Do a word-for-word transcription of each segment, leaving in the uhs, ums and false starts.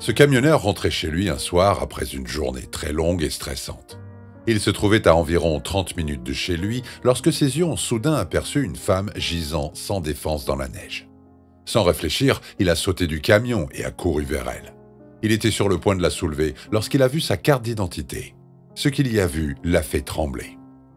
Ce camionneur rentrait chez lui un soir après une journée très longue et stressante. Il se trouvait à environ trente minutes de chez lui lorsque ses yeux ont soudain aperçu une femme gisant sans défense dans la neige. Sans réfléchir, il a sauté du camion et a couru vers elle. Il était sur le point de la soulever lorsqu'il a vu sa carte d'identité. Ce qu'il y a vu l'a fait trembler.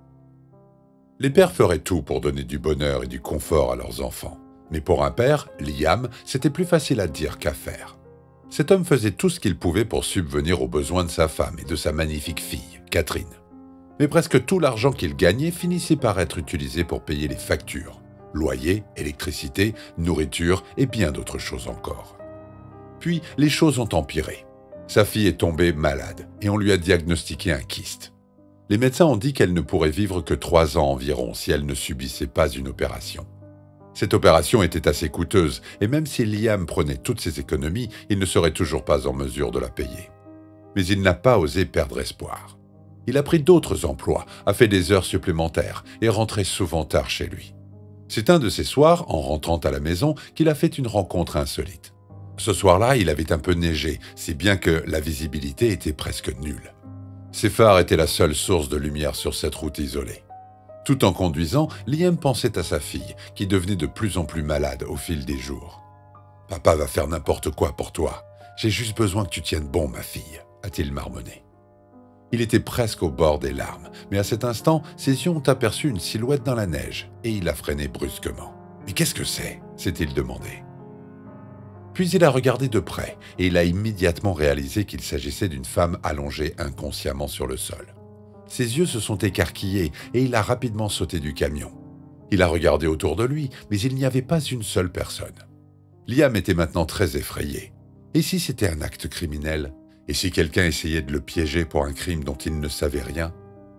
Les pères feraient tout pour donner du bonheur et du confort à leurs enfants. Mais pour un père, Liam, c'était plus facile à dire qu'à faire. Cet homme faisait tout ce qu'il pouvait pour subvenir aux besoins de sa femme et de sa magnifique fille, Catherine. Mais presque tout l'argent qu'il gagnait finissait par être utilisé pour payer les factures, loyer, électricité, nourriture et bien d'autres choses encore. Puis, les choses ont empiré. Sa fille est tombée malade et on lui a diagnostiqué un kyste. Les médecins ont dit qu'elle ne pourrait vivre que trois ans environ si elle ne subissait pas une opération. Cette opération était assez coûteuse et même si Liam prenait toutes ses économies, il ne serait toujours pas en mesure de la payer. Mais il n'a pas osé perdre espoir. Il a pris d'autres emplois, a fait des heures supplémentaires et rentrait souvent tard chez lui. C'est un de ces soirs, en rentrant à la maison, qu'il a fait une rencontre insolite. Ce soir-là, il avait un peu neigé, si bien que la visibilité était presque nulle. Ses phares étaient la seule source de lumière sur cette route isolée. Tout en conduisant, Liam pensait à sa fille, qui devenait de plus en plus malade au fil des jours. « Papa va faire n'importe quoi pour toi. J'ai juste besoin que tu tiennes bon, ma fille, » a-t-il marmonné. Il était presque au bord des larmes, mais à cet instant, ses yeux ont aperçu une silhouette dans la neige, et il a freiné brusquement. « Mais qu'est-ce que c'est » s'est-il demandé. Puis il a regardé de près, et il a immédiatement réalisé qu'il s'agissait d'une femme allongée inconsciemment sur le sol. Ses yeux se sont écarquillés et il a rapidement sauté du camion. Il a regardé autour de lui, mais il n'y avait pas une seule personne. Liam était maintenant très effrayé. Et si c'était un acte criminel? Et si quelqu'un essayait de le piéger pour un crime dont il ne savait rien?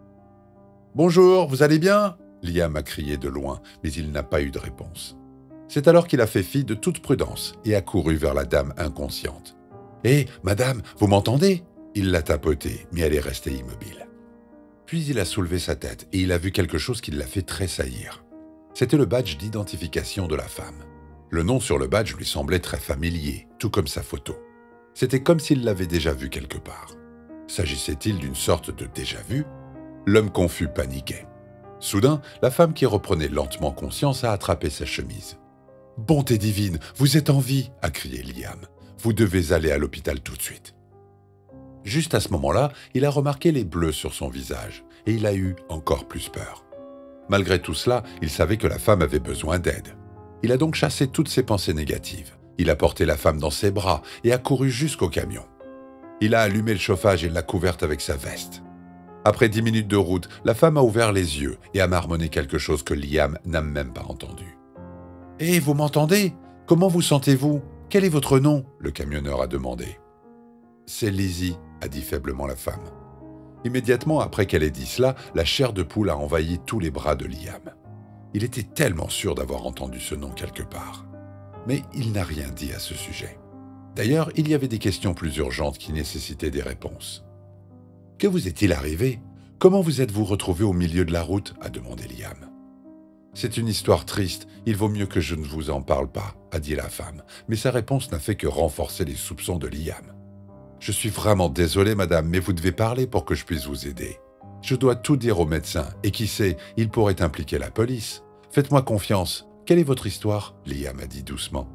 « Bonjour, vous allez bien ?» Liam a crié de loin, mais il n'a pas eu de réponse. C'est alors qu'il a fait fi de toute prudence et a couru vers la dame inconsciente. « Hé, madame, vous m'entendez ?» Il l'a tapotée, mais elle est restée immobile. Puis il a soulevé sa tête et il a vu quelque chose qui l'a fait tressaillir. C'était le badge d'identification de la femme. Le nom sur le badge lui semblait très familier, tout comme sa photo. C'était comme s'il l'avait déjà vu quelque part. S'agissait-il d'une sorte de déjà-vu? L'homme confus paniquait. Soudain, la femme qui reprenait lentement conscience a attrapé sa chemise. « Bonté divine, vous êtes en vie !» a crié Liam. « Vous devez aller à l'hôpital tout de suite. » Juste à ce moment-là, il a remarqué les bleus sur son visage et il a eu encore plus peur. Malgré tout cela, il savait que la femme avait besoin d'aide. Il a donc chassé toutes ses pensées négatives. Il a porté la femme dans ses bras et a couru jusqu'au camion. Il a allumé le chauffage et l'a couverte avec sa veste. Après dix minutes de route, la femme a ouvert les yeux et a marmonné quelque chose que Liam n'a même pas entendu. « Hé, vous m'entendez? Comment vous sentez-vous? Quel est votre nom ?» le camionneur a demandé. « C'est Lizzie », a dit faiblement la femme. Immédiatement après qu'elle ait dit cela, la chair de poule a envahi tous les bras de Liam. Il était tellement sûr d'avoir entendu ce nom quelque part. Mais il n'a rien dit à ce sujet. D'ailleurs, il y avait des questions plus urgentes qui nécessitaient des réponses. « Que vous est-il arrivé? Comment vous êtes-vous retrouvé au milieu de la route ?» a demandé Liam. « C'est une histoire triste, il vaut mieux que je ne vous en parle pas » a dit la femme, mais sa réponse n'a fait que renforcer les soupçons de Liam. « Je suis vraiment désolé, madame, mais vous devez parler pour que je puisse vous aider. Je dois tout dire au médecin, et qui sait, il pourrait impliquer la police. Faites-moi confiance. Quelle est votre histoire ?» Liam a dit doucement.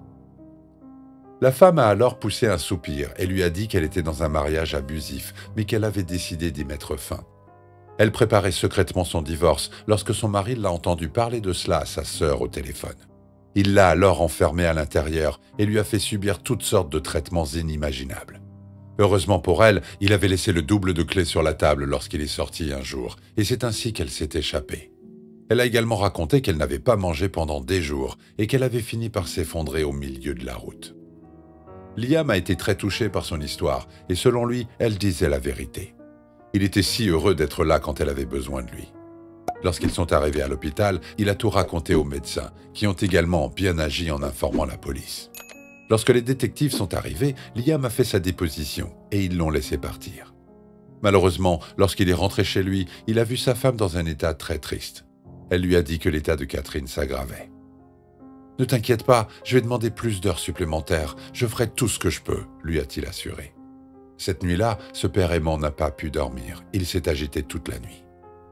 La femme a alors poussé un soupir et lui a dit qu'elle était dans un mariage abusif, mais qu'elle avait décidé d'y mettre fin. Elle préparait secrètement son divorce lorsque son mari l'a entendu parler de cela à sa sœur au téléphone. Il l'a alors enfermée à l'intérieur et lui a fait subir toutes sortes de traitements inimaginables. Heureusement pour elle, il avait laissé le double de clés sur la table lorsqu'il est sorti un jour, et c'est ainsi qu'elle s'est échappée. Elle a également raconté qu'elle n'avait pas mangé pendant des jours et qu'elle avait fini par s'effondrer au milieu de la route. Liam a été très touché par son histoire, et selon lui, elle disait la vérité. Il était si heureux d'être là quand elle avait besoin de lui. Lorsqu'ils sont arrivés à l'hôpital, il a tout raconté aux médecins, qui ont également bien agi en informant la police. Lorsque les détectives sont arrivés, Liam a fait sa déposition et ils l'ont laissé partir. Malheureusement, lorsqu'il est rentré chez lui, il a vu sa femme dans un état très triste. Elle lui a dit que l'état de Catherine s'aggravait. Ne t'inquiète pas, je vais demander plus d'heures supplémentaires, je ferai tout ce que je peux, lui a-t-il assuré. Cette nuit-là, ce père aimant n'a pas pu dormir, il s'est agité toute la nuit.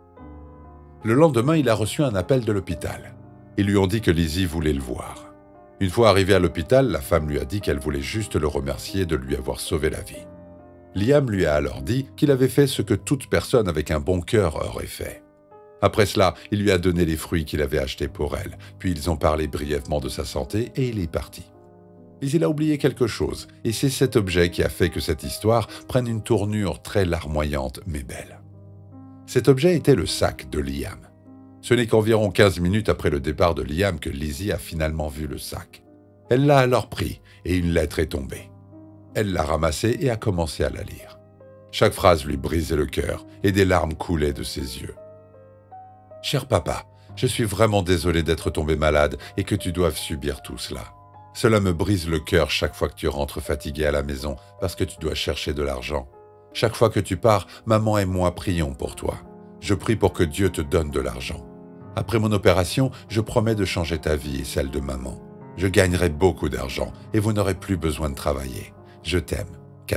Le lendemain, il a reçu un appel de l'hôpital. Ils lui ont dit que Lizzie voulait le voir. Une fois arrivé à l'hôpital, la femme lui a dit qu'elle voulait juste le remercier de lui avoir sauvé la vie. Liam lui a alors dit qu'il avait fait ce que toute personne avec un bon cœur aurait fait. Après cela, il lui a donné les fruits qu'il avait achetés pour elle, puis ils ont parlé brièvement de sa santé et il est parti. Mais il a oublié quelque chose, et c'est cet objet qui a fait que cette histoire prenne une tournure très larmoyante mais belle. Cet objet était le sac de Liam. Ce n'est qu'environ quinze minutes après le départ de Liam que Lizzie a finalement vu le sac. Elle l'a alors pris, et une lettre est tombée. Elle l'a ramassée et a commencé à la lire. Chaque phrase lui brisait le cœur, et des larmes coulaient de ses yeux. « Cher papa, je suis vraiment désolé d'être tombé malade et que tu doives subir tout cela. Cela me brise le cœur chaque fois que tu rentres fatigué à la maison parce que tu dois chercher de l'argent. Chaque fois que tu pars, maman et moi prions pour toi. Je prie pour que Dieu te donne de l'argent. Après mon opération, je promets de changer ta vie et celle de maman. Je gagnerai beaucoup d'argent et vous n'aurez plus besoin de travailler. Je t'aime, Catherine. »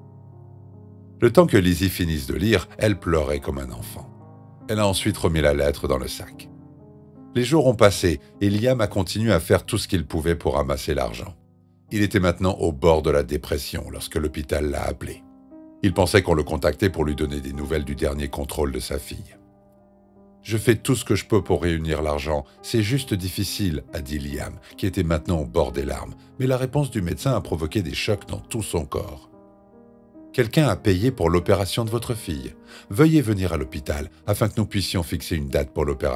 Le temps que Lizzie finisse de lire, elle pleurait comme un enfant. Elle a ensuite remis la lettre dans le sac. Les jours ont passé et Liam a continué à faire tout ce qu'il pouvait pour ramasser l'argent. Il était maintenant au bord de la dépression lorsque l'hôpital l'a appelé. Il pensait qu'on le contactait pour lui donner des nouvelles du dernier contrôle de sa fille. « Je fais tout ce que je peux pour réunir l'argent, c'est juste difficile, » a dit Liam, qui était maintenant au bord des larmes, mais la réponse du médecin a provoqué des chocs dans tout son corps. « Quelqu'un a payé pour l'opération de votre fille. Veuillez venir à l'hôpital afin que nous puissions fixer une date pour l'opération. »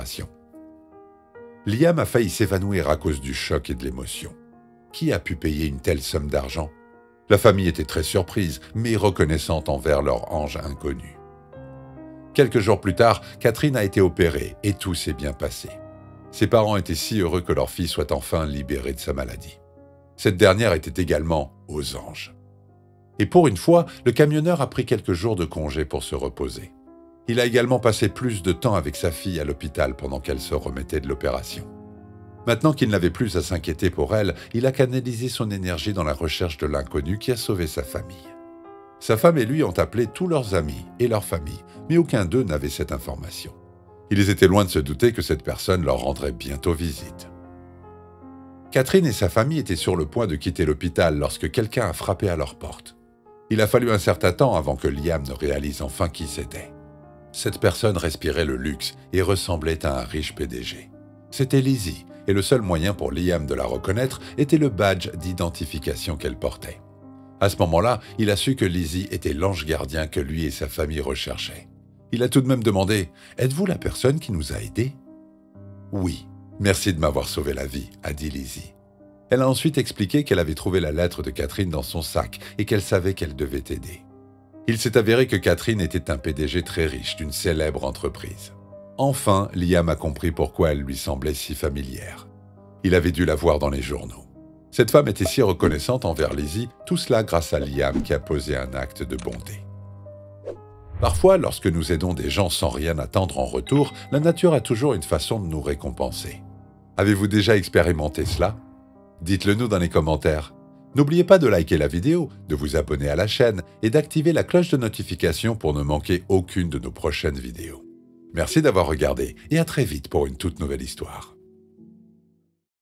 Liam a failli s'évanouir à cause du choc et de l'émotion. Qui a pu payer une telle somme d'argent? La famille était très surprise, mais reconnaissante envers leur ange inconnu. Quelques jours plus tard, Catherine a été opérée et tout s'est bien passé. Ses parents étaient si heureux que leur fille soit enfin libérée de sa maladie. Cette dernière était également aux anges. Et pour une fois, le camionneur a pris quelques jours de congé pour se reposer. Il a également passé plus de temps avec sa fille à l'hôpital pendant qu'elle se remettait de l'opération. Maintenant qu'il n'avait plus à s'inquiéter pour elle, il a canalisé son énergie dans la recherche de l'inconnu qui a sauvé sa famille. Sa femme et lui ont appelé tous leurs amis et leurs familles, mais aucun d'eux n'avait cette information. Ils étaient loin de se douter que cette personne leur rendrait bientôt visite. Catherine et sa famille étaient sur le point de quitter l'hôpital lorsque quelqu'un a frappé à leur porte. Il a fallu un certain temps avant que Liam ne réalise enfin qui c'était. Cette personne respirait le luxe et ressemblait à un riche P D G. C'était Lizzie, et le seul moyen pour Liam de la reconnaître était le badge d'identification qu'elle portait. À ce moment-là, il a su que Lizzie était l'ange gardien que lui et sa famille recherchaient. Il a tout de même demandé « Êtes-vous la personne qui nous a aidés ?» « Oui, merci de m'avoir sauvé la vie », a dit Lizzie. Elle a ensuite expliqué qu'elle avait trouvé la lettre de Catherine dans son sac et qu'elle savait qu'elle devait aider. Il s'est avéré que Catherine était un P D G très riche d'une célèbre entreprise. Enfin, Liam a compris pourquoi elle lui semblait si familière. Il avait dû la voir dans les journaux. Cette femme était si reconnaissante envers Lizzie, tout cela grâce à Liam qui a posé un acte de bonté. Parfois, lorsque nous aidons des gens sans rien attendre en retour, la nature a toujours une façon de nous récompenser. Avez-vous déjà expérimenté cela? Dites-le nous dans les commentaires. N'oubliez pas de liker la vidéo, de vous abonner à la chaîne et d'activer la cloche de notification pour ne manquer aucune de nos prochaines vidéos. Merci d'avoir regardé et à très vite pour une toute nouvelle histoire.